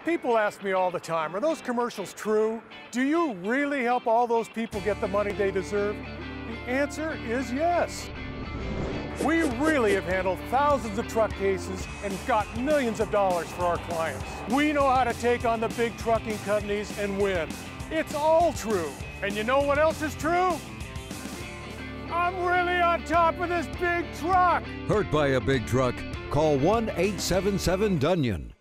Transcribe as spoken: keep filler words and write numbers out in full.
People ask me all the time, are those commercials true? Do you really help all those people get the money they deserve? The answer is yes. We really have handled thousands of truck cases and got millions of dollars for our clients. We know how to take on the big trucking companies and win. It's all true. And you know what else is true? I'm really on top of this big truck. Hurt by a big truck? Call one eight seven seven Dunnion.